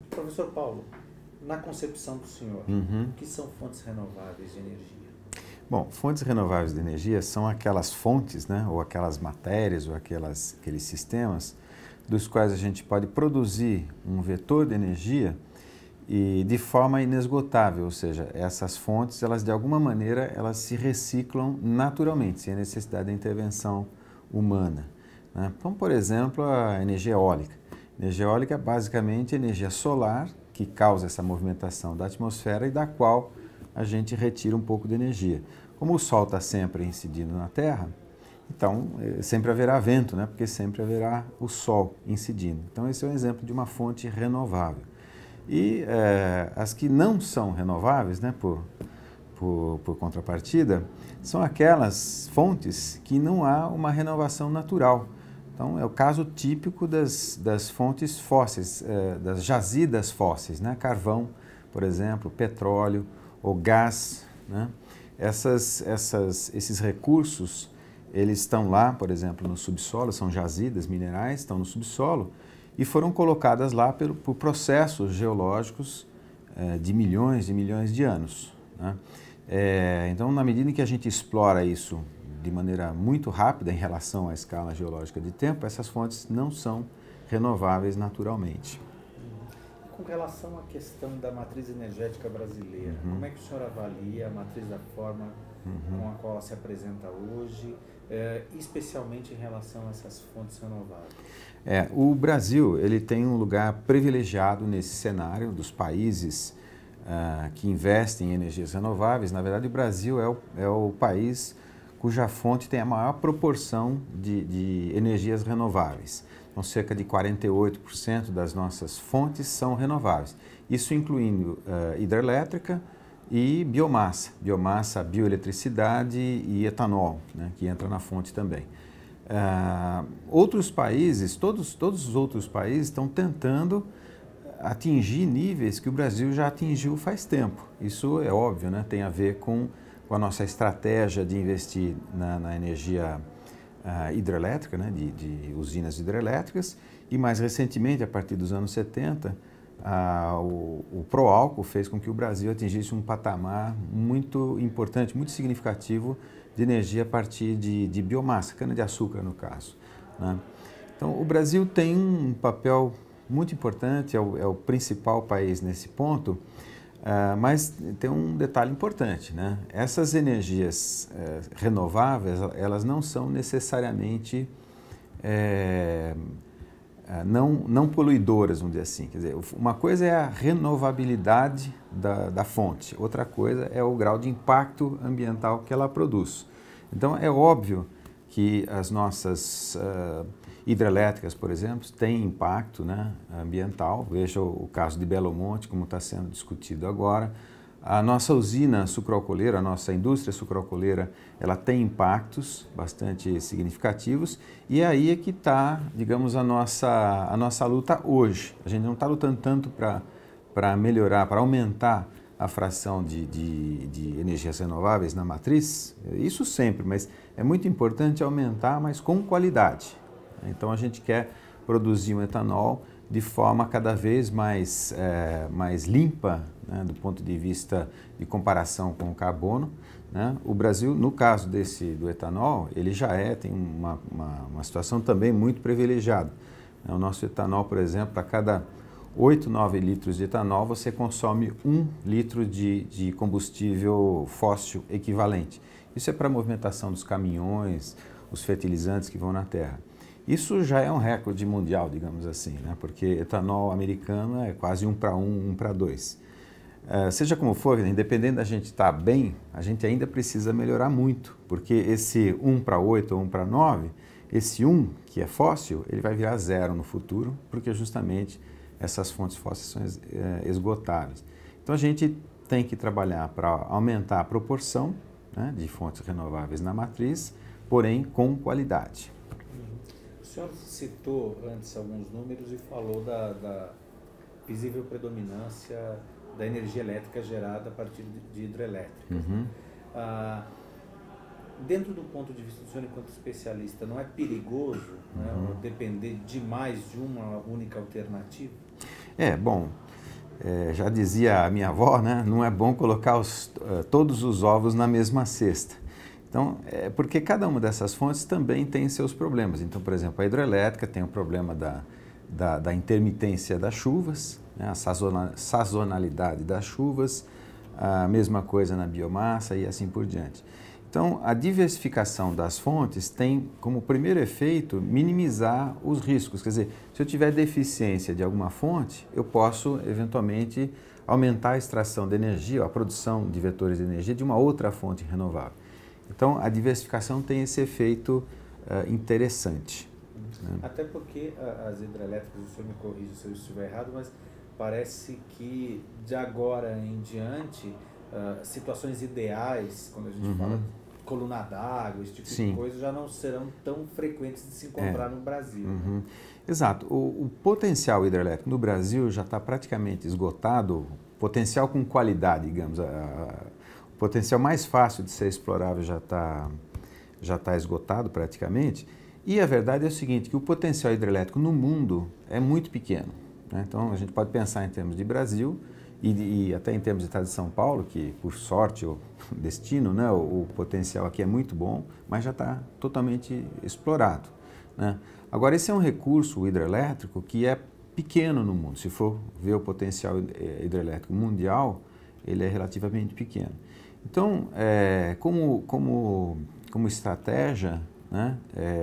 Professor Paulo, na concepção do senhor, o que são fontes renováveis de energia? Bom, fontes renováveis de energia são aquelas fontes, né, ou aquelas matérias, ou aqueles sistemas dos quais a gente pode produzir um vetor de energia e de forma inesgotável, ou seja, essas fontes, elas de alguma maneira, elas se reciclam naturalmente, sem a necessidade da intervenção humana, né? Então, por exemplo, a energia eólica. A energia eólica é basicamente energia solar que causa essa movimentação da atmosfera e da qual a gente retira um pouco de energia. Como o Sol está sempre incidindo na Terra, então sempre haverá vento, né? Porque sempre haverá o Sol incidindo. Então esse é um exemplo de uma fonte renovável. E as que não são renováveis, né, por contrapartida, são aquelas fontes que não há uma renovação natural. Então é o caso típico das fontes fósseis, das jazidas fósseis, né? Carvão, por exemplo, petróleo ou gás, né? Esses recursos, eles estão lá, por exemplo, no subsolo, são jazidas minerais, estão no subsolo e foram colocadas lá por processos geológicos de milhões de anos, né? Então, na medida em que a gente explora isso de maneira muito rápida em relação à escala geológica de tempo, essas fontes não são renováveis naturalmente. Com relação à questão da matriz energética brasileira, como é que o senhor avalia a matriz da forma com a qual ela se apresenta hoje, especialmente em relação a essas fontes renováveis? O Brasil, ele tem um lugar privilegiado nesse cenário dos países que investem em energias renováveis. Na verdade, o Brasil é o país cuja fonte tem a maior proporção de energias renováveis. Então, cerca de 48% das nossas fontes são renováveis. Isso incluindo hidrelétrica e biomassa, bioeletricidade e etanol, né, que entra na fonte também. Outros países, todos os outros países estão tentando atingir níveis que o Brasil já atingiu faz tempo. Isso é óbvio, né? Tem a ver com a nossa estratégia de investir na energia hidrelétrica, né? de usinas hidrelétricas, e mais recentemente, a partir dos anos 70, o Proálcool fez com que o Brasil atingisse um patamar muito importante, muito significativo de energia a partir de biomassa, cana-de-açúcar no caso, né? Então, o Brasil tem um papel muito importante, é o principal país nesse ponto, mas tem um detalhe importante, né? Essas energias renováveis, elas não são necessariamente não poluidoras, vamos dizer assim. Quer dizer, uma coisa é a renovabilidade da fonte, outra coisa é o grau de impacto ambiental que ela produz. Então, é óbvio que as nossas hidrelétricas, por exemplo, têm impacto, né, ambiental. Veja o caso de Belo Monte, como está sendo discutido agora. A nossa usina sucroalcooleira, a nossa indústria sucroalcooleira, ela tem impactos bastante significativos e aí é que está, digamos, a nossa luta hoje. A gente não está lutando tanto para melhorar, para aumentar a fração de energias renováveis na matriz, isso sempre, mas é muito importante aumentar, mas com qualidade. Então a gente quer produzir um etanol de forma cada vez mais limpa, né, do ponto de vista de comparação com o carbono, né? O Brasil, no caso do etanol, ele já tem uma situação também muito privilegiada. O nosso etanol, por exemplo, a cada 8, 9 litros de etanol, você consome 1 litro de combustível fóssil equivalente. Isso é para a movimentação dos caminhões, os fertilizantes que vão na terra. Isso já é um recorde mundial, digamos assim, né? Porque etanol americano é quase 1 para 1, 1 para 2. Seja como for, independente da gente estar bem, a gente ainda precisa melhorar muito, porque esse 1 para 8 ou 1 para 9, esse 1 que é fóssil, ele vai virar 0 no futuro, porque justamente essas fontes fósseis são esgotáveis. Então a gente tem que trabalhar para aumentar a proporção, né, de fontes renováveis na matriz, porém com qualidade. O senhor citou antes alguns números e falou da visível predominância da energia elétrica gerada a partir de hidrelétricas. Dentro do ponto de vista do senhor enquanto especialista, não é perigoso, né, depender demais de uma única alternativa? Bom, já dizia a minha avó, né, não é bom colocar todos os ovos na mesma cesta. Então, porque cada uma dessas fontes também tem seus problemas. Então, por exemplo, a hidrelétrica tem o problema da intermitência das chuvas, né, a sazonalidade das chuvas, a mesma coisa na biomassa e assim por diante. Então, a diversificação das fontes tem como primeiro efeito minimizar os riscos. Quer dizer, se eu tiver deficiência de alguma fonte, eu posso, eventualmente, aumentar a extração de energia, a produção de vetores de energia de uma outra fonte renovável. Então, a diversificação tem esse efeito interessante. Até porque as hidrelétricas, o senhor me corrija se eu estiver errado, mas parece que de agora em diante, situações ideais, quando a gente fala coluna d'água, esse tipo de coisa, já não serão tão frequentes de se encontrar no Brasil. Né? Exato. O potencial hidrelétrico no Brasil já está praticamente esgotado, potencial com qualidade, digamos. O potencial mais fácil de ser explorável já está esgotado praticamente. E a verdade é o seguinte, que o potencial hidrelétrico no mundo é muito pequeno. Né? Então, a gente pode pensar em termos de Brasil, e até em termos de estado de São Paulo, que por sorte ou destino, né, o potencial aqui é muito bom, mas já está totalmente explorado. Né? Agora, esse é um recurso hidrelétrico que é pequeno no mundo. Se for ver o potencial hidrelétrico mundial, ele é relativamente pequeno. Então, como estratégia, né,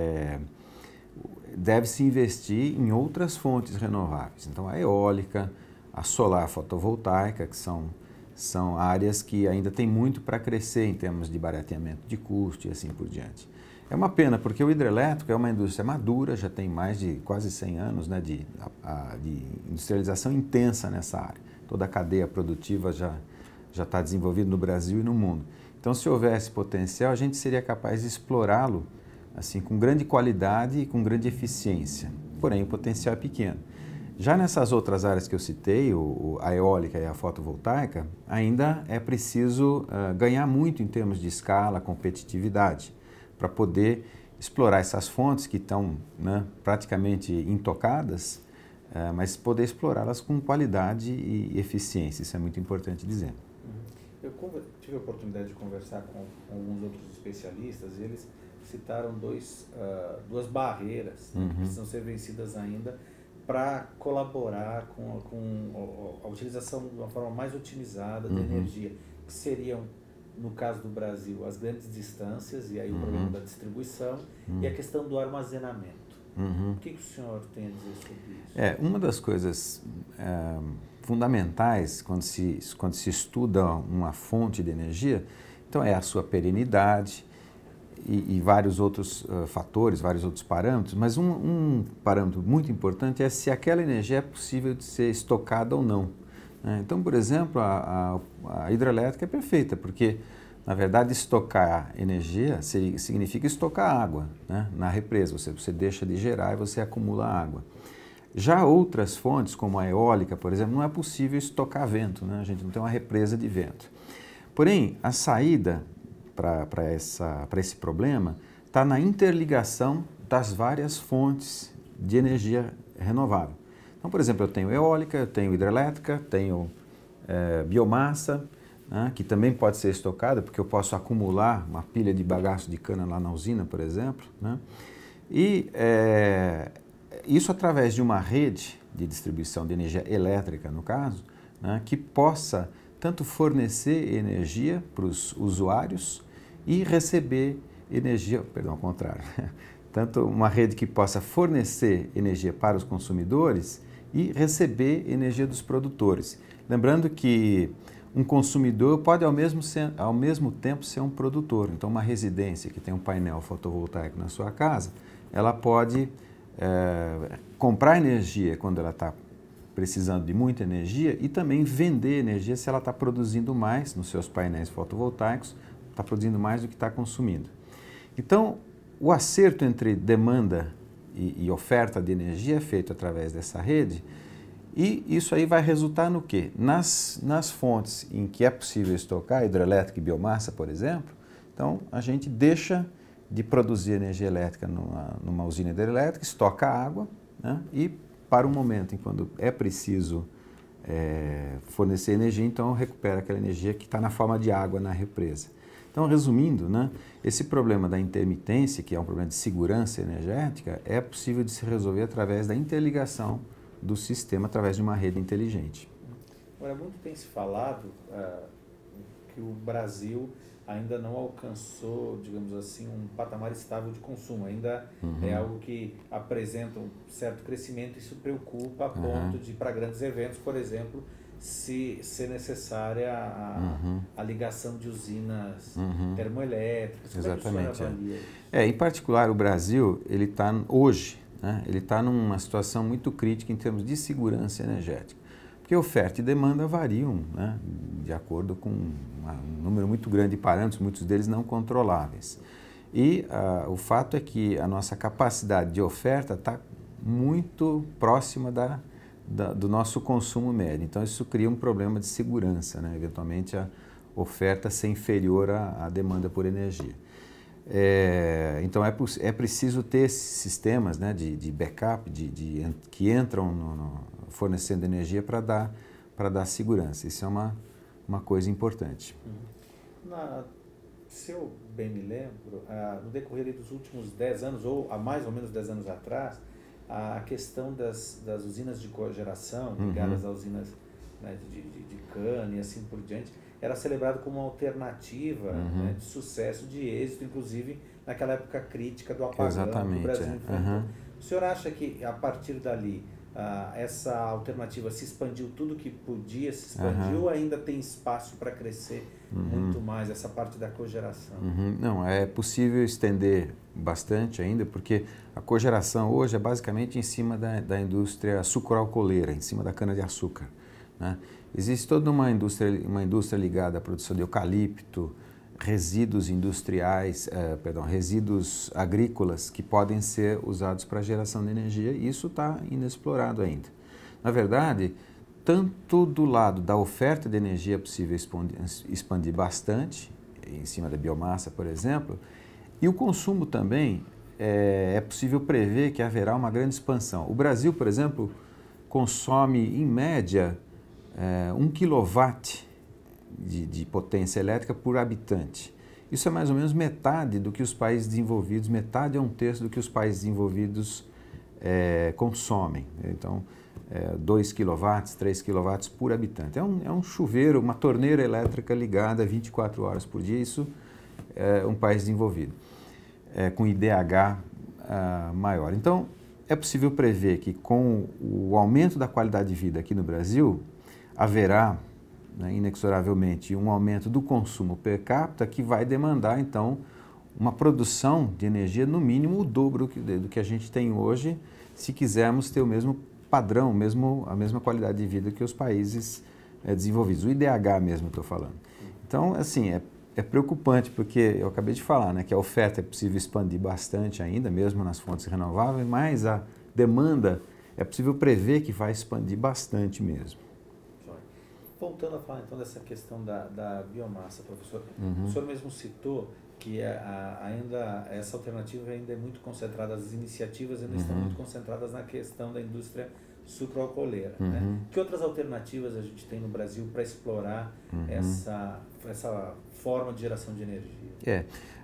deve-se investir em outras fontes renováveis. Então, a eólica, a solar fotovoltaica, que são áreas que ainda tem muito para crescer em termos de barateamento de custo e assim por diante. É uma pena, porque o hidrelétrico é uma indústria madura, já tem mais de quase 100 anos, né, de industrialização intensa nessa área. Toda a cadeia produtiva já está desenvolvida no Brasil e no mundo. Então, se houvesse potencial, a gente seria capaz de explorá-lo assim, com grande qualidade e com grande eficiência. Porém, o potencial é pequeno. Já nessas outras áreas que eu citei, a eólica e a fotovoltaica, ainda é preciso ganhar muito em termos de escala, competitividade, para poder explorar essas fontes que estão, né, praticamente intocadas, mas poder explorá-las com qualidade e eficiência. Isso é muito importante dizer. Eu tive a oportunidade de conversar com alguns outros especialistas e eles citaram duas barreiras, né, que precisam ser vencidas ainda para colaborar com a utilização de uma forma mais otimizada da energia, que seriam, no caso do Brasil, as grandes distâncias, e aí o problema da distribuição, e a questão do armazenamento. O que o senhor tem a dizer sobre isso? Uma das coisas fundamentais quando se estuda uma fonte de energia, então é a sua perenidade, e vários outros fatores, vários outros parâmetros, mas um parâmetro muito importante é se aquela energia é possível de ser estocada ou não. Né? Então, por exemplo, a hidrelétrica é perfeita, porque, na verdade, estocar energia significa estocar água, né, na represa. Você deixa de gerar e você acumula água. Já outras fontes, como a eólica, por exemplo, não é possível estocar vento, né? A gente não tem uma represa de vento. Porém, a saída para esse problema está na interligação das várias fontes de energia renovável. Então, por exemplo, eu tenho eólica, eu tenho hidrelétrica, tenho biomassa, né, que também pode ser estocada, porque eu posso acumular uma pilha de bagaço de cana lá na usina, por exemplo. Né? E isso através de uma rede de distribuição de energia elétrica, no caso, né, que possa tanto fornecer energia para os usuários e receber energia, perdão, ao contrário, tanto uma rede que possa fornecer energia para os consumidores e receber energia dos produtores. Lembrando que um consumidor pode ao mesmo tempo ser um produtor. Então, uma residência que tem um painel fotovoltaico na sua casa, ela pode comprar energia quando ela está precisando de muita energia e também vender energia se ela está produzindo mais nos seus painéis fotovoltaicos, está produzindo mais do que está consumindo. Então, o acerto entre demanda e oferta de energia é feito através dessa rede e isso aí vai resultar no quê? Nas fontes em que é possível estocar, hidrelétrica e biomassa, por exemplo, então a gente deixa de produzir energia elétrica numa usina hidrelétrica, estoca água, né, e para o momento em quando é preciso fornecer energia, então recupera aquela energia que está na forma de água na represa. Então, resumindo, né, esse problema da intermitência, que é um problema de segurança energética, é possível de se resolver através da interligação do sistema, através de uma rede inteligente. Agora, muito tem se falado que o Brasil ainda não alcançou, digamos assim, um patamar estável de consumo. Ainda é algo que apresenta um certo crescimento e isso preocupa a ponto de, para grandes eventos, por exemplo, se ser necessária a ligação de usinas termoelétricas. Exatamente. Em particular, o Brasil, ele está hoje, né, ele está numa situação muito crítica em termos de segurança energética. Porque oferta e demanda variam, né, de acordo com um número muito grande de parâmetros, muitos deles não controláveis. E o fato é que a nossa capacidade de oferta está muito próxima do nosso consumo médio. Então, isso cria um problema de segurança, né? Eventualmente, a oferta ser inferior à demanda por energia. Então, é preciso ter esses sistemas, né, de backup, que entram fornecendo energia para dar segurança. Isso é uma coisa importante. Se eu bem me lembro, no decorrer dos últimos 10 anos, ou há mais ou menos 10 anos atrás, a questão das usinas de cogeração, ligadas a usinas, né, de cana e assim por diante, era celebrado como uma alternativa, né, de sucesso, de êxito, inclusive naquela época crítica do apagão que o Brasil enfrentou. O senhor acha que, a partir dali, essa alternativa se expandiu tudo que podia, se expandiu, ou ainda tem espaço para crescer muito mais, essa parte da cogeração? Não, é possível estender bastante ainda, porque a cogeração hoje é basicamente em cima da indústria sucroalcooleira, em cima da cana-de-açúcar, né? Existe toda uma indústria ligada à produção de eucalipto, resíduos industriais, resíduos agrícolas que podem ser usados para geração de energia, e isso está inexplorado ainda. Na verdade, tanto do lado da oferta de energia é possível expandir bastante, em cima da biomassa, por exemplo, e o consumo também é possível prever que haverá uma grande expansão. O Brasil, por exemplo, consome, em média, 1 kW de potência elétrica por habitante. Isso é mais ou menos metade do que os países desenvolvidos, metade a 1/3 do que os países desenvolvidos consomem. Então, 2 kW, 3 kW por habitante. É um chuveiro, uma torneira elétrica ligada 24 horas por dia, isso é um país desenvolvido, com IDH maior. Então, é possível prever que com o aumento da qualidade de vida aqui no Brasil, haverá, né, inexoravelmente, um aumento do consumo per capita que vai demandar, então, uma produção de energia no mínimo o dobro do que a gente tem hoje, se quisermos ter o mesmo padrão, a mesma qualidade de vida que os países desenvolvidos. O IDH mesmo estou falando. Então, assim, é preocupante, porque eu acabei de falar, né, que a oferta é possível expandir bastante ainda, mesmo nas fontes renováveis, mas a demanda é possível prever que vai expandir bastante mesmo. Voltando a falar então dessa questão da biomassa, professor, o senhor mesmo citou que ainda essa alternativa ainda é muito concentrada, as iniciativas ainda estão muito concentradas na questão da indústria sucroalcooleira, né? Que outras alternativas a gente tem no Brasil para explorar essa forma de geração de energia?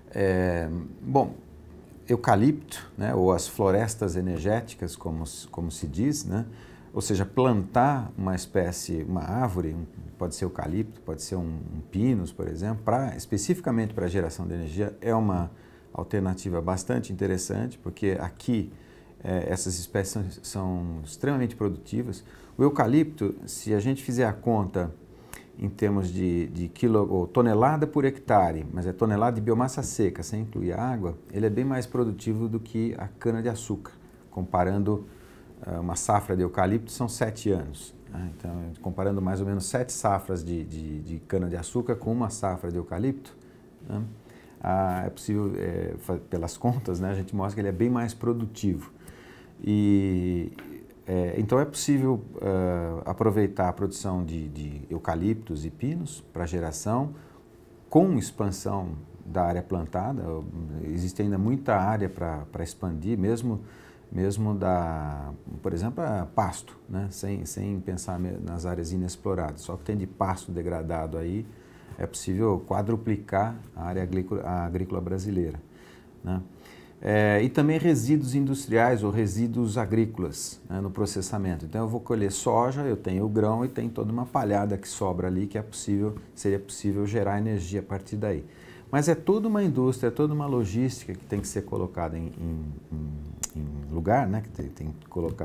Bom, eucalipto, né, ou as florestas energéticas, como se diz, né? Ou seja, plantar uma espécie, uma árvore, pode ser eucalipto, pode ser um pinus, por exemplo, especificamente para a geração de energia, é uma alternativa bastante interessante, porque aqui essas espécies são extremamente produtivas. O eucalipto, se a gente fizer a conta em termos de ou tonelada por hectare, mas é tonelada de biomassa seca, sem incluir a água, ele é bem mais produtivo do que a cana-de-açúcar, comparando uma safra de eucalipto são 7 anos. Né? Então, comparando mais ou menos 7 safras de cana-de-açúcar com uma safra de eucalipto, né? É possível, pelas contas, né, a gente mostra que ele é bem mais produtivo. Então, é possível aproveitar a produção de eucaliptos e pinos para geração, com expansão da área plantada. Existe ainda muita área para expandir, mesmo mesmo por exemplo, pasto, né? Sem pensar nas áreas inexploradas. Só que tem de pasto degradado aí, é possível quadruplicar a área agrícola brasileira, né? E também resíduos industriais ou resíduos agrícolas, né, no processamento. Então eu vou colher soja, eu tenho o grão e tem toda uma palhada que sobra ali que seria possível gerar energia a partir daí. Mas é toda uma indústria, toda uma logística que tem que ser colocada em lugar, né, que tem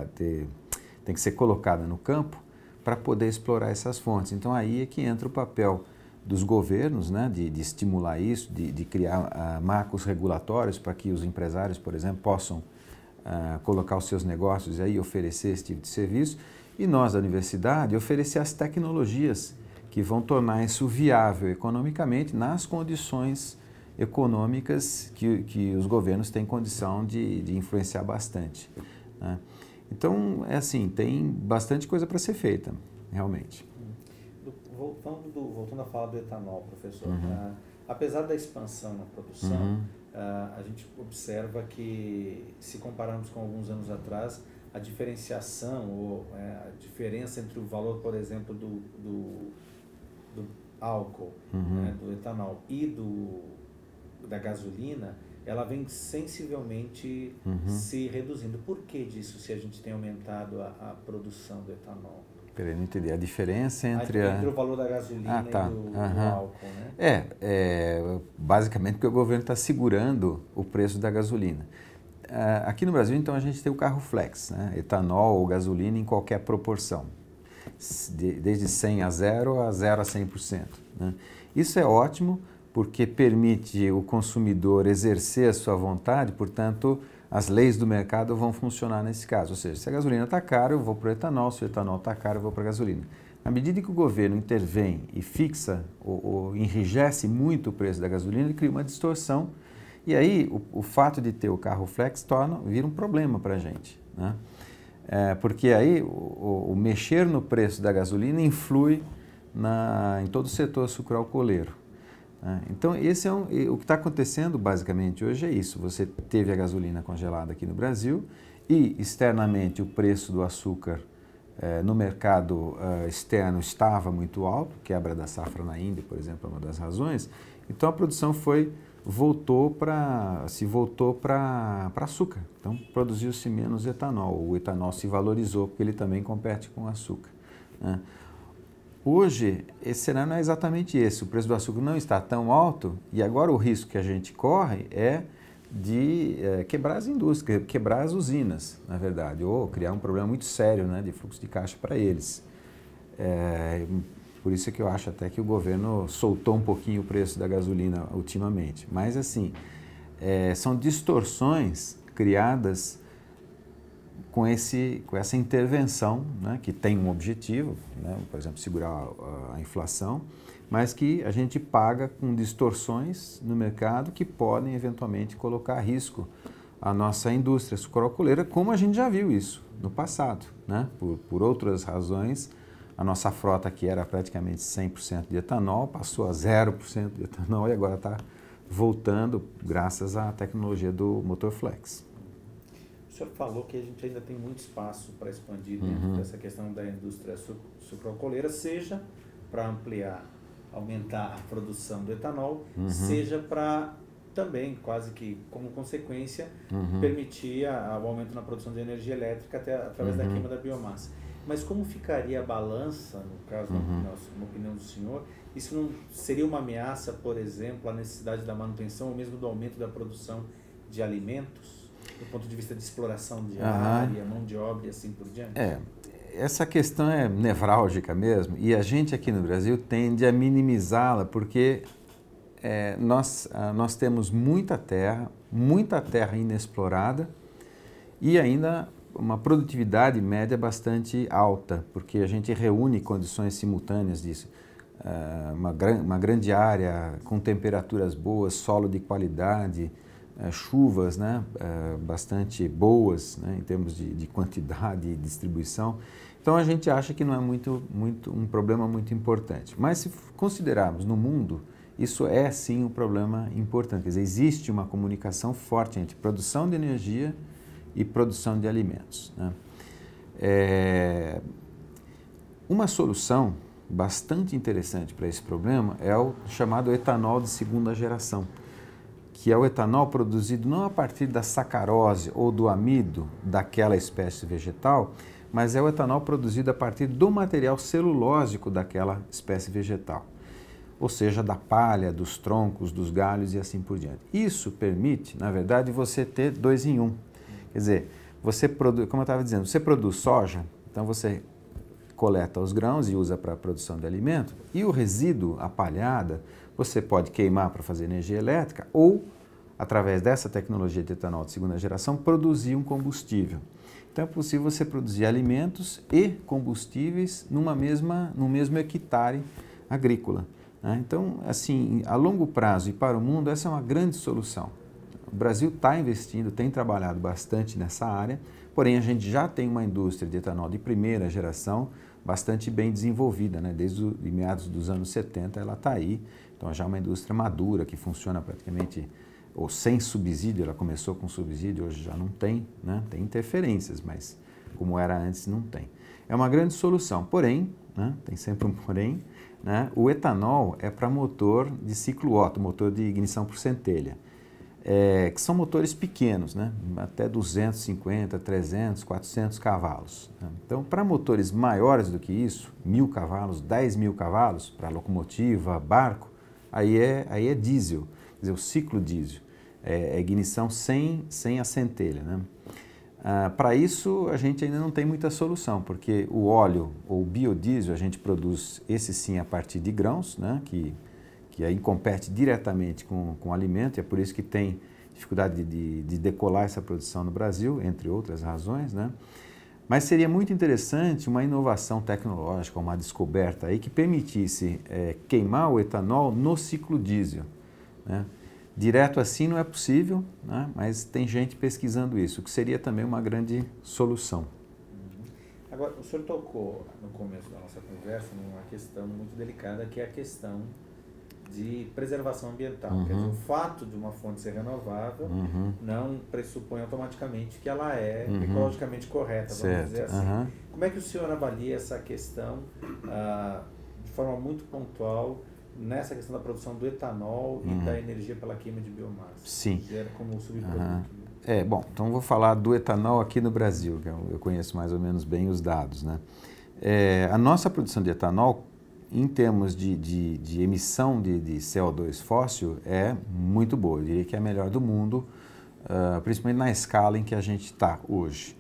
que ser colocada no campo para poder explorar essas fontes. Então aí é que entra o papel dos governos, né, de estimular isso, de criar marcos regulatórios para que os empresários, por exemplo, possam colocar os seus negócios aí e oferecer esse tipo de serviço. E nós, da universidade, oferecer as tecnologias que vão tornar isso viável economicamente nas condições econômicas que os governos têm condição de influenciar bastante, né? Então, é assim, tem bastante coisa para ser feita, realmente. Voltando a falar do etanol, professor, apesar da expansão na produção, a gente observa que, se compararmos com alguns anos atrás, a diferenciação ou a diferença entre o valor, por exemplo, do álcool, né, do etanol e da gasolina, ela vem sensivelmente se reduzindo. Por que disso, se a gente tem aumentado a produção do etanol? Peraí, não entendi. A diferença entre o valor da gasolina e do álcool, né? Basicamente porque o governo está segurando o preço da gasolina. Aqui no Brasil, então, a gente tem o carro flex, né? Etanol ou gasolina em qualquer proporção, desde 100 a 0 a 100%. Né? Isso é ótimo porque permite o consumidor exercer a sua vontade, portanto, as leis do mercado vão funcionar nesse caso. Ou seja, se a gasolina está cara, eu vou para o etanol, se o etanol está caro, eu vou para a gasolina. À medida que o governo intervém e fixa ou enrijece muito o preço da gasolina, ele cria uma distorção. E aí, o fato de ter o carro flex vira um problema para a gente, né? Porque aí o mexer no preço da gasolina influi em todo o setor sucroalcooleiro. Então, o que está acontecendo basicamente hoje é isso. Você teve a gasolina congelada aqui no Brasil e externamente o preço do açúcar no mercado externo estava muito alto, quebra da safra na Índia, por exemplo, é uma das razões. Então a produção voltou para açúcar. Então produziu-se menos etanol. O etanol se valorizou porque ele também compete com o açúcar, né? Hoje, esse cenário não é exatamente esse. O preço do açúcar não está tão alto e agora o risco que a gente corre é de quebrar as indústrias, quebrar as usinas, na verdade, ou criar um problema muito sério, né, de fluxo de caixa para eles. Por isso é que eu acho até que o governo soltou um pouquinho o preço da gasolina ultimamente. Mas, assim, são distorções criadas com essa intervenção, né, que tem um objetivo, né, por exemplo, segurar a inflação, mas que a gente paga com distorções no mercado que podem eventualmente colocar a risco a nossa indústria sucroalcooleira, como a gente já viu isso no passado, né? Por outras razões, a nossa frota aqui era praticamente 100% de etanol, passou a 0% de etanol e agora está voltando graças à tecnologia do motor flex. O senhor falou que a gente ainda tem muito espaço para expandir dentro dessa questão da indústria sucroalcooleira, seja para aumentar a produção do etanol, seja para também, quase que como consequência, permitir o aumento na produção de energia elétrica até através da queima da biomassa. Mas como ficaria a balança, no caso, na opinião do senhor, isso não seria uma ameaça, por exemplo, à necessidade da manutenção ou mesmo do aumento da produção de alimentos, do ponto de vista de exploração de área, mão de obra e assim por diante? Essa questão é nevrálgica mesmo e a gente aqui no Brasil tende a minimizá-la porque nós temos muita terra inexplorada e ainda uma produtividade média bastante alta, porque a gente reúne condições simultâneas disso. Uma grande área com temperaturas boas, solo de qualidade, chuvas, né, bastante boas, né, em termos de quantidade e distribuição. Então a gente acha que não é um problema muito importante. Mas se considerarmos no mundo, isso é sim um problema importante. Quer dizer, existe uma comunicação forte entre produção de energia e produção de alimentos, né? Uma solução bastante interessante para esse problema é o chamado etanol de segunda geração, que é o etanol produzido não a partir da sacarose ou do amido daquela espécie vegetal, mas é o etanol produzido a partir do material celulósico daquela espécie vegetal, ou seja, da palha, dos troncos, dos galhos e assim por diante. Isso permite, na verdade, você ter 2 em 1. Quer dizer, você produz, como eu estava dizendo, você produz soja, então você coleta os grãos e usa para a produção de alimento, e o resíduo, a palhada, você pode queimar para fazer energia elétrica ou, através dessa tecnologia de etanol de segunda geração, produzir um combustível. Então é possível você produzir alimentos e combustíveis no mesmo hectare agrícola, né? Então, assim, a longo prazo e para o mundo, essa é uma grande solução. O Brasil está investindo, tem trabalhado bastante nessa área, porém a gente já tem uma indústria de etanol de primeira geração bastante bem desenvolvida, né? Desde meados dos anos 70 ela está aí, então já é uma indústria madura que funciona praticamente ou sem subsídio. Ela começou com subsídio, hoje já não tem, né? Tem interferências, mas como era antes não tem. É uma grande solução, porém, né? Tem sempre um porém, né? O etanol é para motor de ciclo Otto, motor de ignição por centelha. Que são motores pequenos, né? Até 250, 300, 400 cavalos. Né? Então, para motores maiores do que isso, 1.000 cavalos, 10.000 cavalos, para locomotiva, barco, aí é diesel, quer dizer, o ciclo diesel, é ignição sem a centelha, né? Para isso, a gente ainda não tem muita solução, porque o óleo ou biodiesel a gente produz, esse sim, a partir de grãos, né? Que aí compete diretamente com o alimento, e é por isso que tem dificuldade de decolar essa produção no Brasil, entre outras razões, né? Mas seria muito interessante uma inovação tecnológica, uma descoberta aí que permitisse queimar o etanol no ciclo diesel, né? Direto assim não é possível, né? Mas tem gente pesquisando isso, que seria também uma grande solução. Agora, o senhor tocou no começo da nossa conversa numa questão muito delicada, que é a questão de preservação ambiental. Quer dizer, o fato de uma fonte ser renovável não pressupõe automaticamente que ela é ecologicamente correta, vamos dizer assim. Como é que o senhor avalia essa questão de forma muito pontual nessa questão da produção do etanol e da energia pela queima de biomassa? Sim. Gera como subproduto. Bom, então vou falar do etanol aqui no Brasil, que eu conheço mais ou menos bem os dados, né? A nossa produção de etanol, em termos de emissão de CO2 fóssil, é muito boa. Eu diria que é a melhor do mundo, principalmente na escala em que a gente está hoje.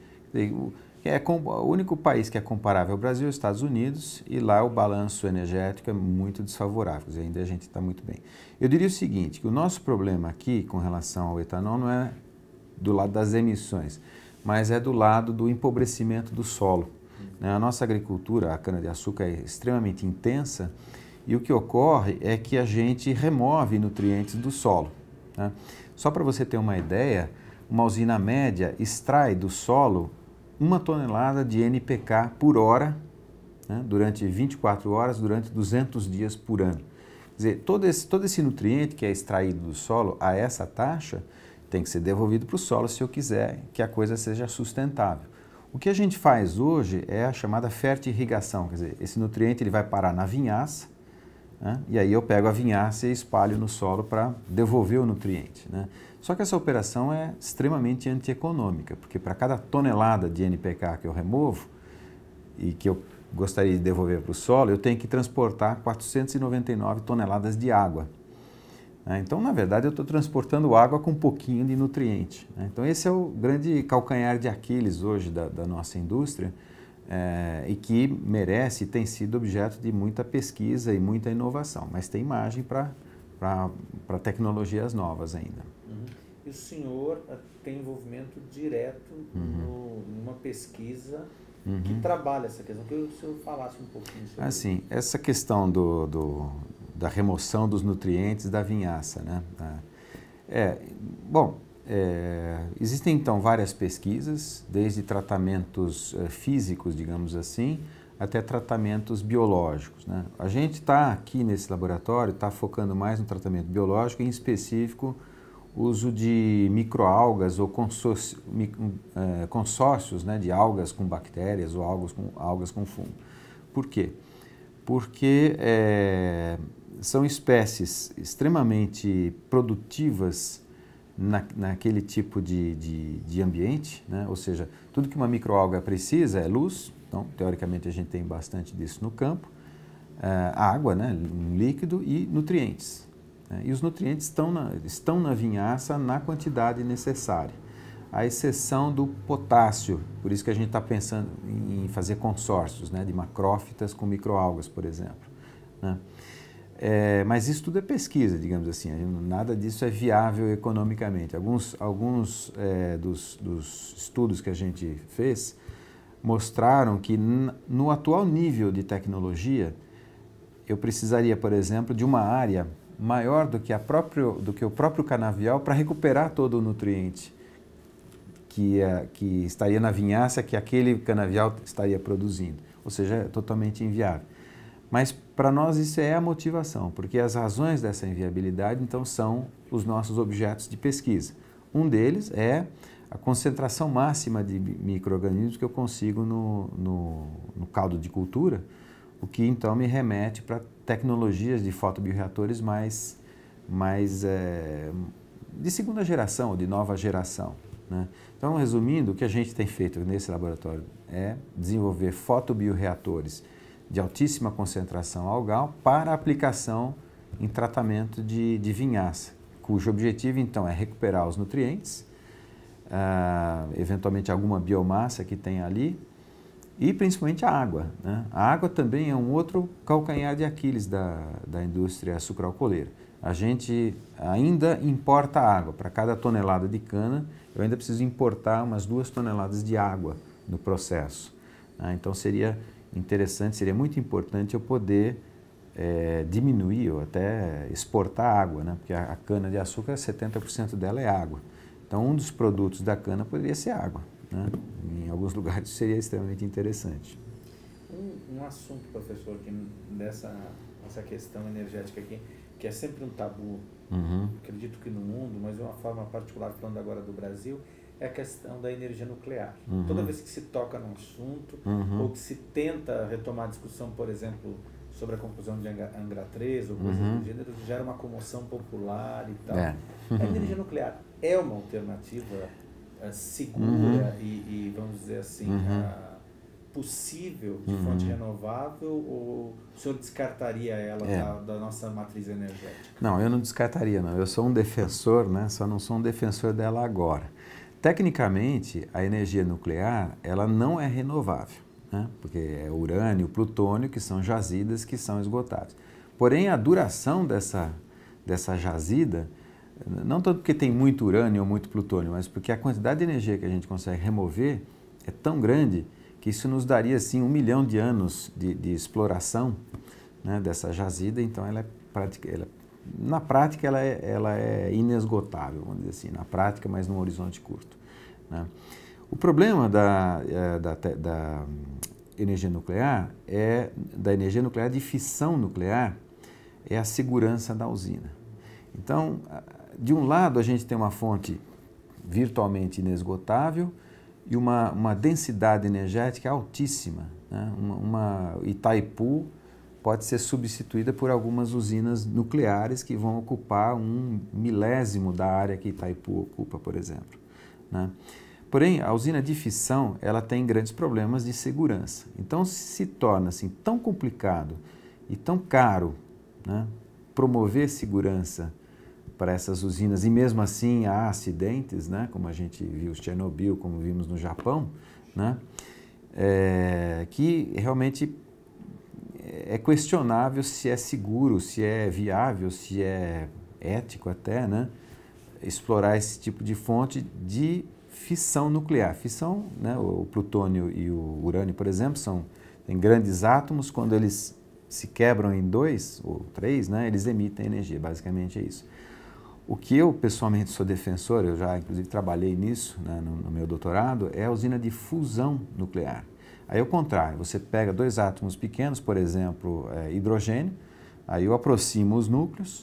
O único país que é comparável ao Brasil é os Estados Unidos, e lá o balanço energético é muito desfavorável, quer dizer, ainda a gente está muito bem. Eu diria o seguinte, que o nosso problema aqui com relação ao etanol não é do lado das emissões, mas é do lado do empobrecimento do solo. A nossa agricultura, a cana-de-açúcar, é extremamente intensa, e o que ocorre é que a gente remove nutrientes do solo, né? Só para você ter uma ideia, uma usina média extrai do solo 1 tonelada de NPK por hora, né? Durante 24 horas, durante 200 dias por ano. Quer dizer, todo esse nutriente que é extraído do solo a essa taxa tem que ser devolvido para o solo se eu quiser que a coisa seja sustentável. O que a gente faz hoje é a chamada fertirrigação, quer dizer, esse nutriente ele vai parar na vinhaça, né? E aí eu pego a vinhaça e espalho no solo para devolver o nutriente, né? Só que essa operação é extremamente antieconômica, porque para cada tonelada de NPK que eu removo e que eu gostaria de devolver para o solo, eu tenho que transportar 499 toneladas de água. Então, na verdade, eu estou transportando água com um pouquinho de nutriente, né? Então, esse é o grande calcanhar de Aquiles hoje da nossa indústria, e que merece e tem sido objeto de muita pesquisa e muita inovação, mas tem margem para tecnologias novas ainda. E o senhor tem envolvimento direto numa pesquisa que trabalha essa questão. Eu queria que o senhor falasse um pouquinho sobre isso. Assim, essa questão da remoção dos nutrientes da vinhaça, né? Existem então várias pesquisas, desde tratamentos físicos, digamos assim, até tratamentos biológicos, né? A gente está aqui nesse laboratório, está focando mais no tratamento biológico, em específico uso de microalgas ou consórcios, né, de algas com bactérias ou algas com fungo. Por quê? Porque são espécies extremamente produtivas naquele tipo de ambiente, né? Ou seja, tudo que uma microalga precisa é luz, então teoricamente a gente tem bastante disso no campo, água, né, um líquido e nutrientes. Né? E os nutrientes estão na vinhaça na quantidade necessária, à exceção do potássio, por isso que a gente está pensando em fazer consórcios, né, de macrófitas com microalgas, por exemplo. Né? Mas isso tudo é pesquisa, digamos assim, nada disso é viável economicamente. Alguns dos estudos que a gente fez mostraram que no atual nível de tecnologia, eu precisaria, por exemplo, de uma área maior do que o próprio canavial para recuperar todo o nutriente que estaria na vinhaça que aquele canavial estaria produzindo. Ou seja, é totalmente inviável. Mas para nós isso é a motivação, porque as razões dessa inviabilidade, então, são os nossos objetos de pesquisa. Um deles é a concentração máxima de micro-organismos que eu consigo no caldo de cultura, o que então me remete para tecnologias de fotobioreatores mais de segunda geração, ou de nova geração. Né? Então, resumindo, o que a gente tem feito nesse laboratório é desenvolver fotobioreatores de altíssima concentração algal para aplicação em tratamento de vinhaça, cujo objetivo então é recuperar os nutrientes, eventualmente alguma biomassa que tem ali e principalmente a água. Né? A água também é um outro calcanhar de Aquiles da indústria sucroalcooleira. A gente ainda importa água. Para cada tonelada de cana, eu ainda preciso importar umas 2 toneladas de água no processo. Então seria interessante, seria muito importante eu poder diminuir ou até exportar água, né? Porque a cana-de-açúcar, 70% dela é água. Então, um dos produtos da cana poderia ser água. Né? Em alguns lugares seria extremamente interessante. Um assunto, professor, que dessa questão energética aqui, que é sempre um tabu, acredito que no mundo, mas de uma forma particular, falando agora do Brasil, é a questão da energia nuclear. Toda vez que se toca num assunto, ou que se tenta retomar a discussão, por exemplo, sobre a conclusão de Angra 3 ou coisas do gênero, gera uma comoção popular e tal. A energia nuclear é uma alternativa segura e, vamos dizer assim, possível de fonte renovável, ou o senhor descartaria ela da nossa matriz energética? Não, eu não descartaria, não. Eu sou um defensor, né? Só não sou um defensor dela agora. Tecnicamente, a energia nuclear, ela não é renovável, né? Porque é urânio, plutônio, que são jazidas que são esgotadas. Porém, a duração dessa jazida, não tanto porque tem muito urânio ou muito plutônio, mas porque a quantidade de energia que a gente consegue remover é tão grande que isso nos daria, assim, 1 milhão de anos de exploração, né, dessa jazida. Então, na prática, ela é inesgotável, vamos dizer assim, na prática, mas num horizonte curto. Né? O problema da energia nuclear da energia nuclear de fissão nuclear, é a segurança da usina. Então, de um lado, a gente tem uma fonte virtualmente inesgotável e uma densidade energética altíssima. Né? Uma Itaipu pode ser substituída por algumas usinas nucleares que vão ocupar 1/1000 da área que Itaipu ocupa, por exemplo. Né? Porém, a usina de fissão, ela tem grandes problemas de segurança. Então, se torna assim, tão complicado e tão caro, né, promover segurança para essas usinas, e mesmo assim há acidentes, né, como a gente viu em Chernobyl, como vimos no Japão, né, que realmente é questionável se é seguro, se é viável, se é ético até, né, explorar esse tipo de fonte de fissão nuclear. Fissão, né, o plutônio e o urânio, por exemplo, têm grandes átomos. Quando eles se quebram em 2 ou 3, né, eles emitem energia, basicamente é isso. O que eu pessoalmente sou defensor, eu já inclusive trabalhei nisso, né, no meu doutorado, é a usina de fusão nuclear. Aí é o contrário, você pega 2 átomos pequenos, por exemplo, hidrogênio, aí eu aproximo os núcleos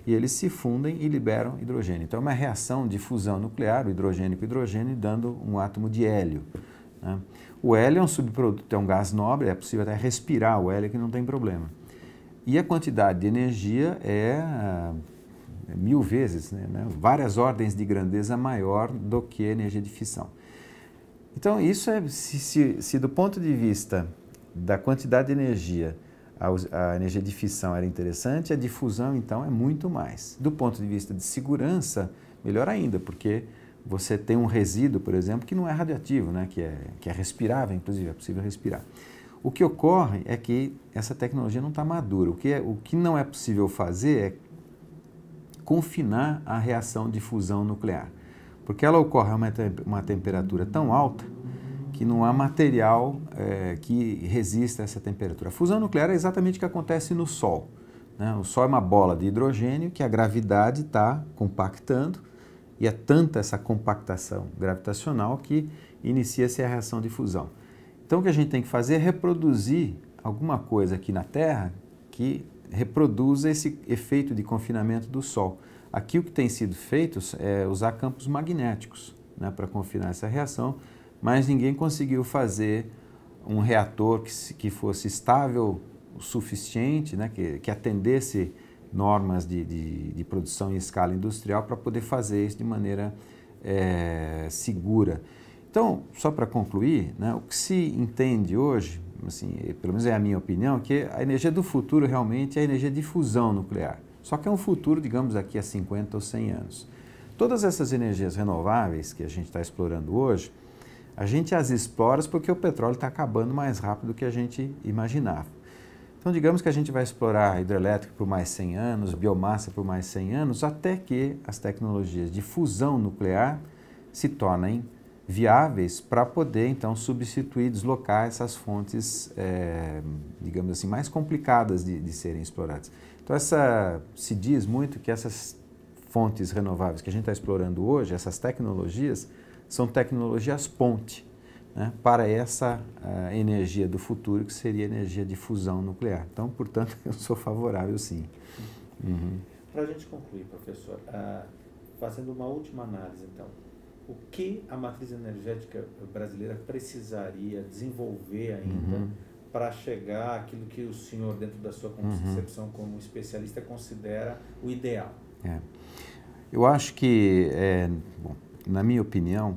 e eles se fundem e liberam hidrogênio. Então é uma reação de fusão nuclear, o hidrogênio com hidrogênio, dando um átomo de hélio, né? O hélio é um subproduto, é um gás nobre, é possível até respirar o hélio que não tem problema. E a quantidade de energia é 1000 vezes, né? Várias ordens de grandeza maior do que a energia de fissão. Então isso é, se do ponto de vista da quantidade de energia, a energia de fissão era interessante, a de fusão, então, é muito mais. Do ponto de vista de segurança, melhor ainda, porque você tem um resíduo, por exemplo, que não é radioativo, né? que é respirável, inclusive, é possível respirar. O que ocorre é que essa tecnologia não está madura. O que não é possível fazer é confinar a reação de fusão nuclear, porque ela ocorre a uma temperatura tão alta que não há material que resista a essa temperatura. A fusão nuclear é exatamente o que acontece no Sol, né? O Sol é uma bola de hidrogênio que a gravidade está compactando e é tanta essa compactação gravitacional que inicia-se a reação de fusão. Então o que a gente tem que fazer é reproduzir alguma coisa aqui na Terra que reproduza esse efeito de confinamento do Sol. Aqui o que tem sido feito é usar campos magnéticos, né, para confinar essa reação, mas ninguém conseguiu fazer um reator que fosse estável o suficiente, né, que atendesse normas de produção em escala industrial para poder fazer isso de maneira segura. Então, só para concluir, né, o que se entende hoje, assim, pelo menos é a minha opinião, que a energia do futuro realmente é a energia de fusão nuclear. Só que é um futuro, digamos, daqui a 50 ou 100 anos. Todas essas energias renováveis que a gente está explorando hoje, a gente as explora porque o petróleo está acabando mais rápido do que a gente imaginava. Então, digamos que a gente vai explorar a hidrelétrica por mais 100 anos, biomassa por mais 100 anos, até que as tecnologias de fusão nuclear se tornem viáveis para poder, então, substituir, deslocar essas fontes, digamos assim, mais complicadas de serem exploradas. Então, se diz muito que essas fontes renováveis que a gente está explorando hoje, essas tecnologias, são tecnologias ponte, né, para essa energia do futuro, que seria a energia de fusão nuclear. Então, portanto, eu sou favorável, sim. Uhum. Para a gente concluir, professor, fazendo uma última análise, então, o que a matriz energética brasileira precisaria desenvolver ainda para chegar àquilo que o senhor, dentro da sua concepção como especialista, considera o ideal? Eu acho que, bom, na minha opinião,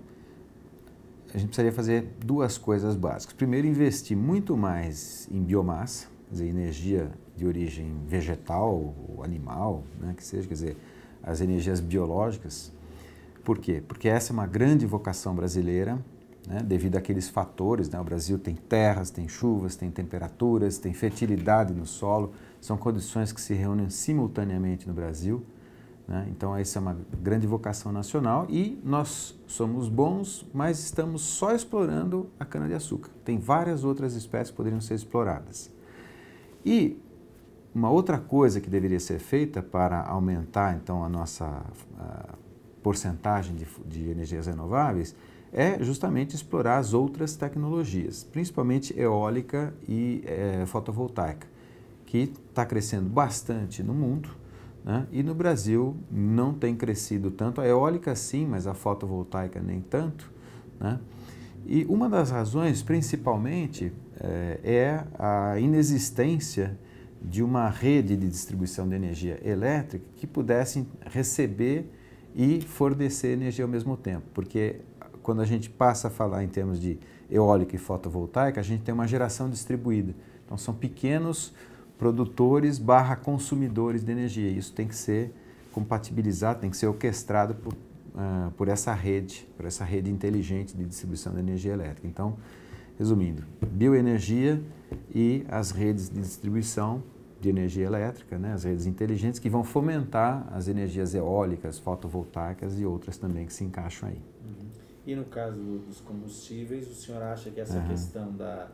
a gente precisaria fazer duas coisas básicas. Primeiro, investir muito mais em biomassa, quer dizer, energia de origem vegetal ou animal, né, que seja, quer dizer, as energias biológicas. Por quê? Porque essa é uma grande vocação brasileira, né, devido àqueles fatores, né? O Brasil tem terras, tem chuvas, tem temperaturas, tem fertilidade no solo, são condições que se reúnem simultaneamente no Brasil, né? Então essa é uma grande vocação nacional e nós somos bons, mas estamos só explorando a cana-de-açúcar. Tem várias outras espécies que poderiam ser exploradas. E uma outra coisa que deveria ser feita para aumentar, então, a nossa porcentagem de energias renováveis é justamente explorar as outras tecnologias, principalmente eólica e fotovoltaica, que está crescendo bastante no mundo, né? E no Brasil não tem crescido tanto. A eólica sim, mas a fotovoltaica nem tanto, né? E uma das razões, principalmente, é a inexistência de uma rede de distribuição de energia elétrica que pudesse receber e fornecer energia ao mesmo tempo, porque quando a gente passa a falar em termos de eólica e fotovoltaica, a gente tem uma geração distribuída. Então são pequenos produtores / consumidores de energia. Isso tem que ser compatibilizado, tem que ser orquestrado por essa rede inteligente de distribuição de energia elétrica. Então, resumindo, bioenergia e as redes de distribuição de energia elétrica, né, as redes inteligentes que vão fomentar as energias eólicas, fotovoltaicas e outras também que se encaixam aí. E no caso dos combustíveis, o senhor acha que essa questão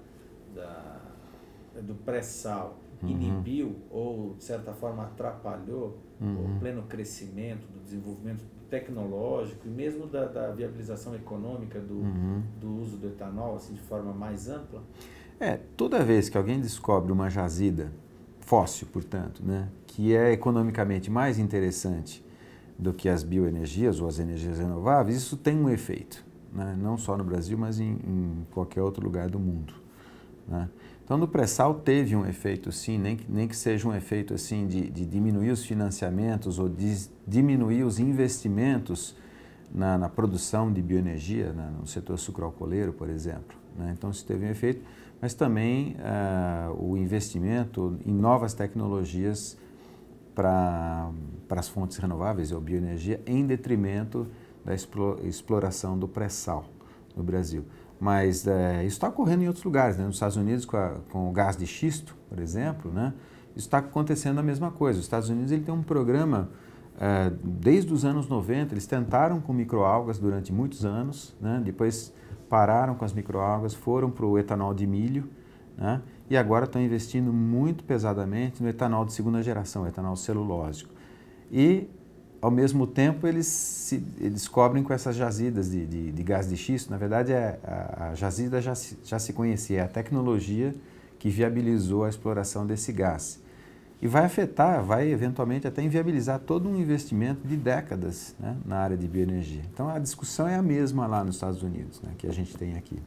do pré-sal inibiu ou, de certa forma, atrapalhou o pleno crescimento do desenvolvimento tecnológico e mesmo da viabilização econômica do uso do etanol, assim, de forma mais ampla? Toda vez que alguém descobre uma jazida fóssil, portanto, né, que é economicamente mais interessante do que as bioenergias ou as energias renováveis, isso tem um efeito, né, não só no Brasil, mas em qualquer outro lugar do mundo, né. Então, no pré-sal teve um efeito, sim, nem que seja um efeito assim de diminuir os financiamentos ou de diminuir os investimentos na produção de bioenergia, né, no setor sucroalcooleiro, por exemplo, né. Então, isso teve um efeito, mas também o investimento em novas tecnologias para as fontes renováveis ou bioenergia em detrimento da exploração do pré-sal no Brasil. Mas isso está ocorrendo em outros lugares, né? Nos Estados Unidos com o gás de xisto, por exemplo, né? Isso está acontecendo a mesma coisa. Os Estados Unidos ele tem um programa, desde os anos 90, eles tentaram com microalgas durante muitos anos, né? Depois pararam com as microalgas, foram para o etanol de milho, né? E agora estão investindo muito pesadamente no etanol de segunda geração, etanol celulósico. E, ao mesmo tempo, eles cobrem com essas jazidas de gás de xisto. Na verdade, a jazida já se conhecia, é a tecnologia que viabilizou a exploração desse gás. E vai afetar, vai eventualmente até inviabilizar todo um investimento de décadas, né, na área de bioenergia. Então, a discussão é a mesma lá nos Estados Unidos, né, que a gente tem aqui.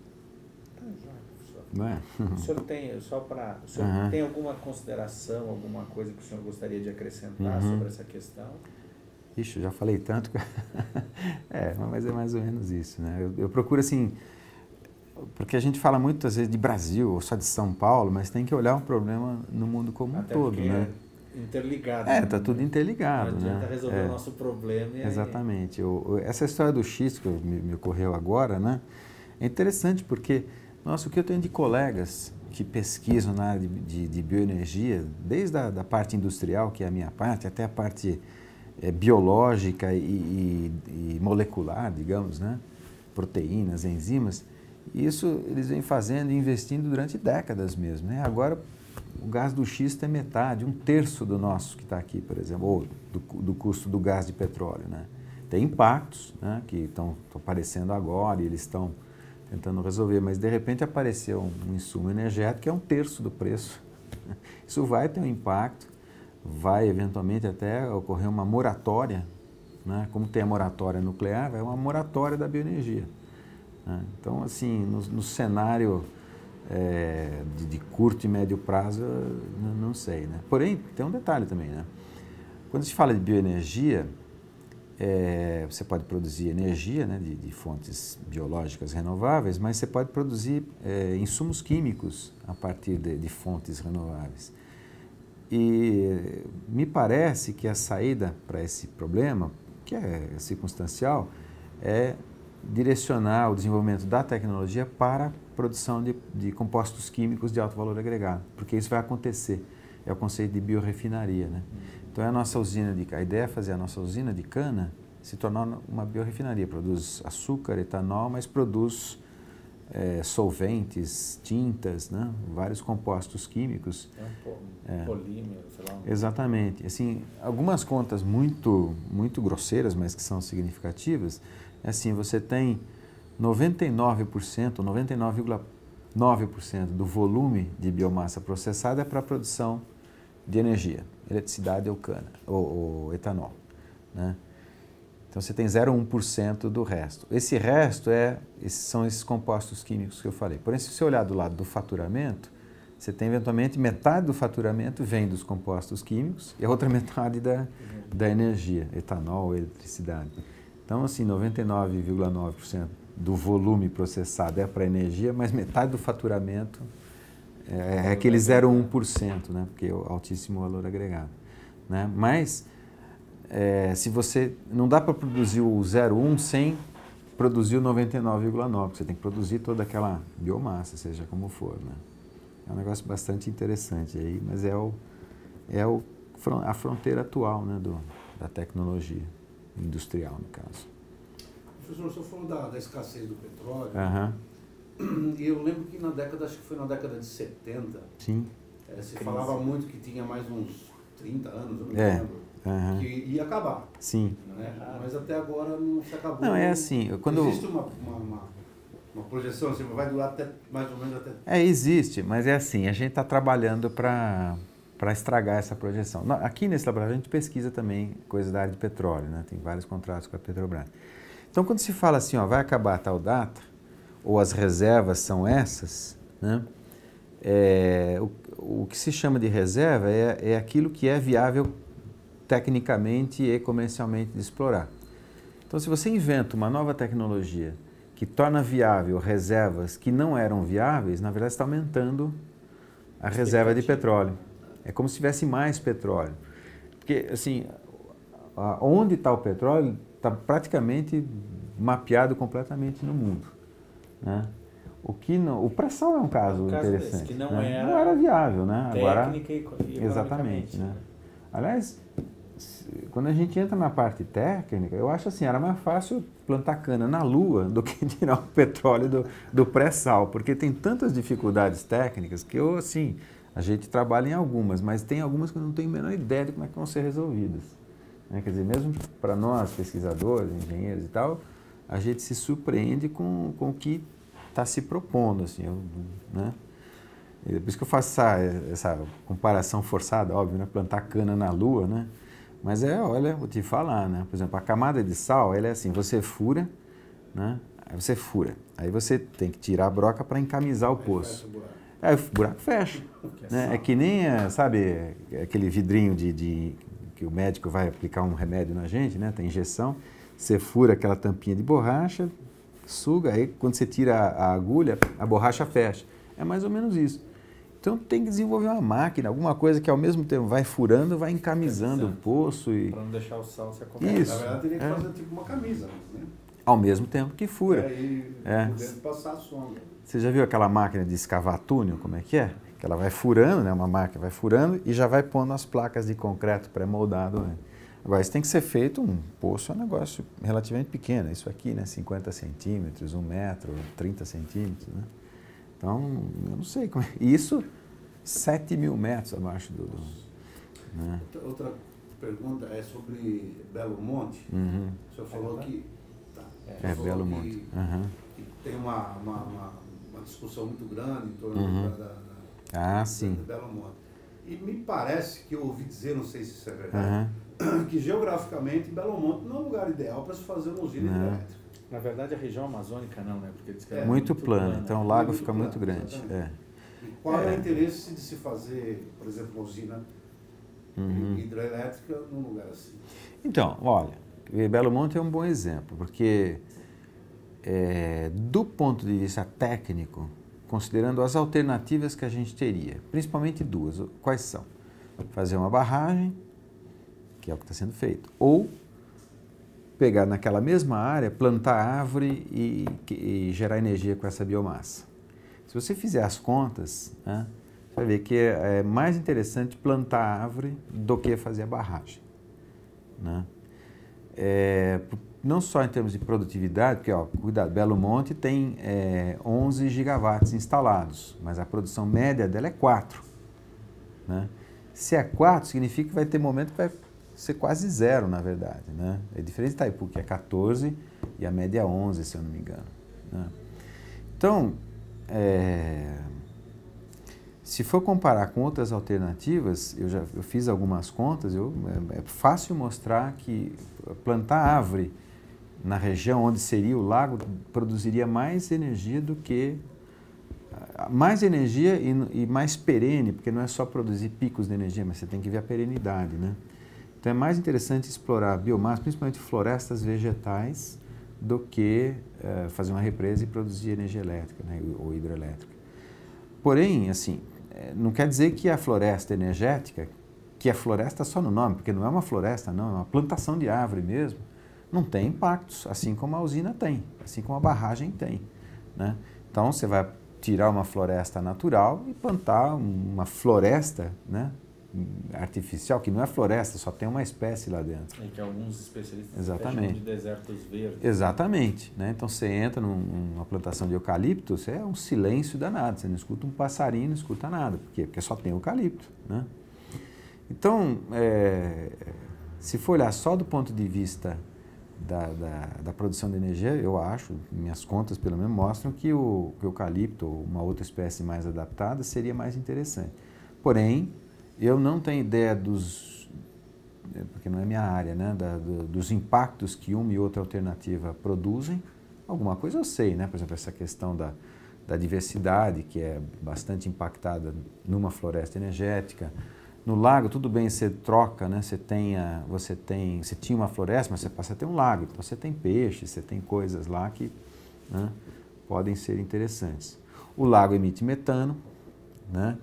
Não é? O senhor tem alguma consideração, alguma coisa que o senhor gostaria de acrescentar sobre essa questão? Ixi, eu já falei tanto. Mas é mais ou menos isso, né? Eu procuro assim, porque a gente fala muito às vezes de Brasil ou só de São Paulo, mas tem que olhar o problema no mundo como um todo, né? É interligado. Está tudo interligado, né? Não adianta resolver o nosso problema. Exatamente. Essa história do xisto que me ocorreu agora, né? É interessante porque, nossa, o que eu tenho de colegas que pesquisam na área de bioenergia, desde a parte industrial, que é a minha parte, até a parte biológica e molecular, digamos, né? Proteínas, enzimas, isso eles vêm fazendo e investindo durante décadas mesmo, né? Agora, o gás do xisto é metade, 1/3 do nosso que está aqui, por exemplo, ou do custo do gás de petróleo, né? Tem impactos, né, que estão aparecendo agora e eles estão tentando resolver, mas de repente apareceu um insumo energético que é 1/3 do preço. Isso vai ter um impacto, vai eventualmente até ocorrer uma moratória, né? Como tem a moratória nuclear, vai uma moratória da bioenergia, né? Então, assim, no cenário de curto e médio prazo, não sei, né? Porém, tem um detalhe também, né? Quando se fala de bioenergia, você pode produzir energia, né, de fontes biológicas renováveis, mas você pode produzir insumos químicos a partir de fontes renováveis. E me parece que a saída para esse problema, que é circunstancial, é direcionar o desenvolvimento da tecnologia para a produção de compostos químicos de alto valor agregado, porque isso vai acontecer. É o conceito de biorefinaria, né? Então, a ideia é fazer a nossa usina de cana se tornar uma biorefinaria. Produz açúcar, etanol, mas produz solventes, tintas, né? Vários compostos químicos. Polímero, sei lá. Exatamente. Assim, algumas contas muito grosseiras, mas que são significativas, assim, você tem 99%, 99,9% do volume de biomassa processada para a produção de energia, eletricidade ou cana, ou etanol, né? Então, você tem 0,1% do resto. Esse resto são esses compostos químicos que eu falei. Porém, se você olhar do lado do faturamento, você tem, eventualmente, metade do faturamento vem dos compostos químicos e a outra metade da energia, etanol, eletricidade. Então, assim, 99,9% do volume processado é para energia, mas metade do faturamento é aquele 0,1%, né? Porque é o altíssimo valor agregado, né? Mas, se você não dá para produzir o 0,1 sem produzir o 99,9, você tem que produzir toda aquela biomassa, seja como for, né? É um negócio bastante interessante aí, mas a fronteira atual, né, da tecnologia industrial, no caso. Professor, o senhor falou da escassez do petróleo. Uhum. E eu lembro que acho que foi na década de 70, sim, se falava muito que tinha mais uns 30 anos, eu não lembro, que ia acabar. Sim. Né? Mas até agora não se acabou. Não, é assim, Existe uma projeção, assim, vai durar até mais ou menos até... Existe, mas é assim, a gente está trabalhando para para estragar essa projeção. Aqui nesse laboratório a gente pesquisa também coisas da área de petróleo, né? Tem vários contratos com a Petrobras. Então, quando se fala assim, ó, vai acabar a tal data, ou as reservas são essas, né? O que se chama de reserva é aquilo que é viável tecnicamente e comercialmente de explorar. Então, se você inventa uma nova tecnologia que torna viável reservas que não eram viáveis, na verdade está aumentando a reserva de petróleo. É como se tivesse mais petróleo. Porque, assim, onde está o petróleo está praticamente mapeado completamente no mundo, né? O pré-sal é um caso interessante. Desse, que não era viável, né? Agora, e exatamente, né? Aliás, quando a gente entra na parte técnica, eu acho assim, era mais fácil plantar cana na Lua do que tirar o petróleo do pré-sal, porque tem tantas dificuldades técnicas que a gente trabalha em algumas, mas tem algumas que eu não tenho a menor ideia de como é que vão ser resolvidas, né? Quer dizer, mesmo para nós, pesquisadores, engenheiros e tal, a gente se surpreende com o que está se propondo, assim, né? Por isso que eu faço essa comparação forçada, óbvio, né? Plantar cana na Lua, né? Mas olha, vou te falar, né? Por exemplo, a camada de sal, ela é assim, você fura, né? Aí você fura, aí você tem que tirar a broca para encamisar o poço. Aí o buraco fecha, né? É que nem, sabe, aquele vidrinho que o médico vai aplicar um remédio na gente, né? Tem injeção, você fura aquela tampinha de borracha, suga, aí quando você tira a agulha, a borracha fecha. É mais ou menos isso. Então tem que desenvolver uma máquina, alguma coisa que ao mesmo tempo vai furando, vai encamisando o poço. Para não deixar o sal se acumular. Isso. Na verdade teria que fazer tipo uma camisa, né? Ao mesmo tempo que fura. E por dentro passar a sombra. Você já viu aquela máquina de escavar túnel, como é? Que ela vai furando, né? Uma máquina vai furando e já vai pondo as placas de concreto pré-moldado, né? Agora, isso tem que ser feito, um poço é um negócio relativamente pequeno. Isso aqui, né, 50 centímetros, 1 metro, 30 centímetros, né? Então, eu não sei como é. Isso, 7.000 metros abaixo né? Outra pergunta é sobre Belo Monte. Uhum. O senhor falou que... Belo Monte. Que tem uma discussão muito grande em torno sim. de Belo Monte. E me parece que eu ouvi dizer, não sei se isso é verdade, que geograficamente Belo Monte não é um lugar ideal para se fazer uma usina hidrelétrica. Na verdade, a região amazônica não, né? Porque diz que muito plano, então o lago fica muito grande. E qual é o interesse de se fazer, por exemplo, uma usina hidrelétrica num lugar assim? Então, olha, Belo Monte é um bom exemplo, porque do ponto de vista técnico, considerando as alternativas que a gente teria, principalmente duas, quais são? Fazer uma barragem, que é o que está sendo feito, ou pegar naquela mesma área, plantar árvore e gerar energia com essa biomassa. Se você fizer as contas, né, você vai ver que é mais interessante plantar árvore do que fazer a barragem, né? Não só em termos de produtividade, porque, cuidado, Belo Monte tem 11 gigawatts instalados, mas a produção média dela é 4. Né? Se é 4, significa que vai ter momento que vai ser quase zero, na verdade. Né? É diferente de Itaipu, que é 14, e a média é 11, se eu não me engano. Né? Então, se for comparar com outras alternativas, eu fiz algumas contas, é fácil mostrar que plantar árvore na região onde seria o lago produziria mais energia do que... Mais energia e mais perene, porque não é só produzir picos de energia, mas você tem que ver a perenidade, né? Então é mais interessante explorar biomassa, principalmente florestas vegetais, do que fazer uma represa e produzir energia elétrica, né, ou hidrelétrica. Porém, assim, não quer dizer que a floresta energética, que é floresta só no nome, porque não é uma floresta, não, é uma plantação de árvore mesmo, não tem impactos, assim como a usina tem, assim como a barragem tem, né? Então você vai tirar uma floresta natural e plantar uma floresta, né, artificial, que não é floresta, só tem uma espécie lá dentro. E que alguns especialistas chamam de desertos verdes. Exatamente. Né? Então você entra numa plantação de eucalipto, é um silêncio danado, você não escuta um passarinho, não escuta nada. Por quê? Porque só tem eucalipto. Né? Então, se for olhar só do ponto de vista da produção de energia, eu acho, minhas contas pelo menos mostram que o eucalipto ou uma outra espécie mais adaptada seria mais interessante. Porém, eu não tenho ideia porque não é minha área, né, dos impactos que uma e outra alternativa produzem. Alguma coisa eu sei, né? Por exemplo, essa questão da diversidade, que é bastante impactada numa floresta energética. No lago, tudo bem, você troca, né? Você tinha uma floresta, mas você passa a ter um lago. Então você tem peixes, você tem coisas lá que, né, podem ser interessantes. O lago emite metano, né?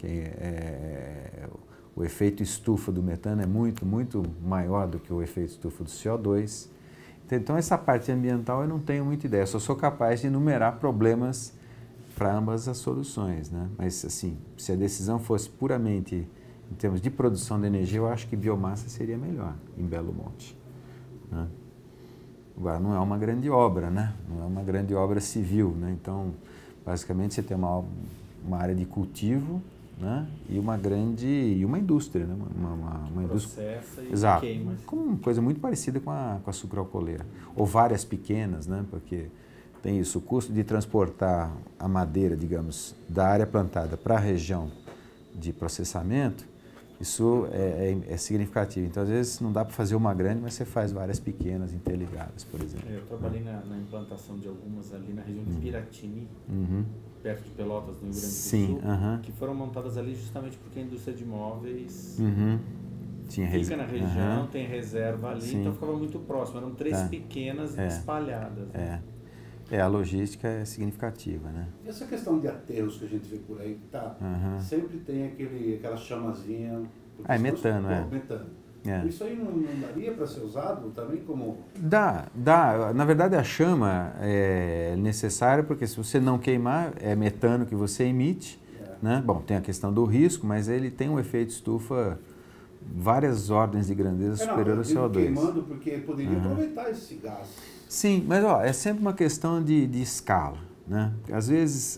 O efeito estufa do metano é muito, muito maior do que o efeito estufa do CO2. Então, essa parte ambiental eu não tenho muita ideia. Eu só sou capaz de enumerar problemas para ambas as soluções, né? Mas, assim, se a decisão fosse puramente em termos de produção de energia, eu acho que biomassa seria melhor em Belo Monte, né? Agora, não é uma grande obra, né? Não é uma grande obra civil, né? Então, basicamente, você tem uma área de cultivo, né? E uma indústria, né? Uma indústria. Processa e exato, queima. Com uma coisa muito parecida com a sucroalcooleira. Ou várias pequenas, né? Porque tem isso, o custo de transportar a madeira, digamos, da área plantada para a região de processamento, isso é significativo. Então, às vezes, não dá para fazer uma grande, mas você faz várias pequenas interligadas, por exemplo. Eu trabalhei na implantação de algumas ali na região de Piratini, perto de Pelotas, no Rio Grande do Sul, que foram montadas ali justamente porque a indústria de móveis fica na região, tem reserva ali, então ficava muito próximo. Eram 3 pequenas espalhadas. Né? A logística é significativa, né? E essa questão de aterros que a gente vê por aí, sempre tem aquela chamazinha... É metano, metano. Isso aí não daria para ser usado também como... Dá. Na verdade, a chama é necessária porque se você não queimar, é metano que você emite, né? Bom, tem a questão do risco, mas ele tem um efeito estufa várias ordens de grandeza superior ao CO2. Queimando porque poderia aproveitar esse gás. Sim, mas é sempre uma questão de escala, né? Às vezes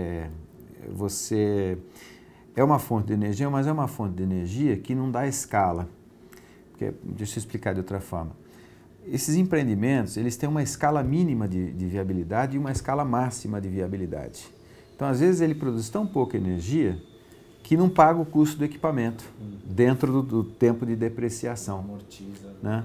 você é uma fonte de energia, mas é uma fonte de energia que não dá escala. Porque, deixa eu explicar de outra forma. Esses empreendimentos, eles têm uma escala mínima de viabilidade e uma escala máxima de viabilidade. Então, às vezes, ele produz tão pouca energia que não paga o custo do equipamento dentro do tempo de depreciação. Amortiza. Né?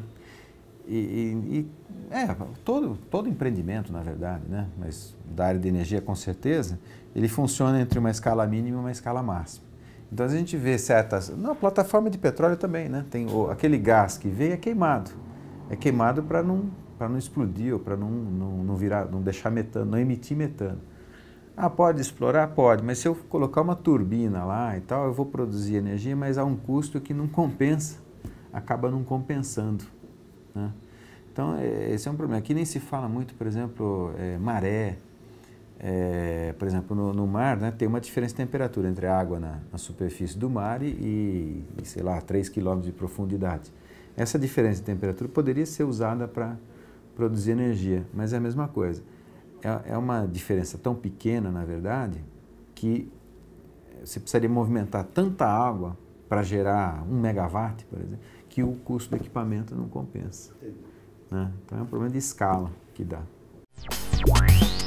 Todo empreendimento, na verdade, né? Mas da área de energia, com certeza, ele funciona entre uma escala mínima e uma escala máxima. Então, a gente vê certas... Na plataforma de petróleo também, né? Tem aquele gás que vem queimado. É queimado para não explodir ou para não deixar metano, não emitir metano. Pode explorar? Pode, mas se eu colocar uma turbina lá e tal, eu vou produzir energia, mas há um custo que não compensa, acaba não compensando, né? Então, esse é um problema. Aqui nem se fala muito, por exemplo, maré. Por exemplo, no mar, né, tem uma diferença de temperatura entre a água na superfície do mar e sei lá, 3 km de profundidade. Essa diferença de temperatura poderia ser usada para produzir energia, mas é a mesma coisa. É uma diferença tão pequena, na verdade, que você precisaria movimentar tanta água para gerar 1 megawatt, por exemplo, que o custo do equipamento não compensa, né? Então é um problema de escala que dá.